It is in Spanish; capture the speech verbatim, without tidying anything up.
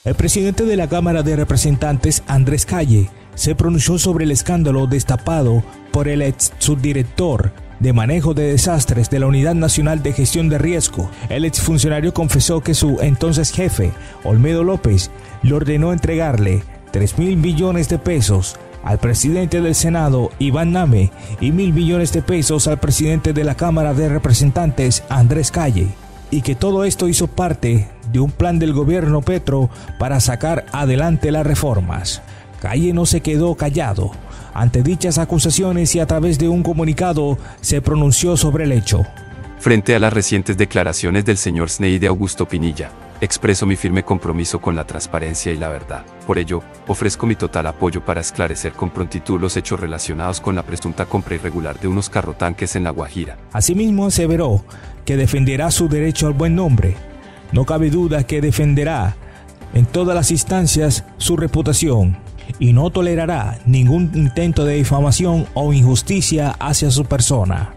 El presidente de la Cámara de Representantes, Andrés Calle, se pronunció sobre el escándalo destapado por el ex subdirector de manejo de desastres de la Unidad Nacional de Gestión de Riesgo. El exfuncionario confesó que su entonces jefe, Olmedo López, le ordenó entregarle tres mil millones de pesos al presidente del Senado, Iván Name, y mil millones de pesos al presidente de la Cámara de Representantes, Andrés Calle, y que todo esto hizo parte de un plan del gobierno Petro para sacar adelante las reformas. Calle no se quedó callado ante dichas acusaciones y a través de un comunicado se pronunció sobre el hecho. Frente a las recientes declaraciones del señor Sneide Augusto Pinilla, expreso mi firme compromiso con la transparencia y la verdad. Por ello, ofrezco mi total apoyo para esclarecer con prontitud los hechos relacionados con la presunta compra irregular de unos carrotanques en La Guajira. Asimismo, aseveró que defenderá su derecho al buen nombre. No cabe duda que defenderá en todas las instancias su reputación y no tolerará ningún intento de difamación o injusticia hacia su persona.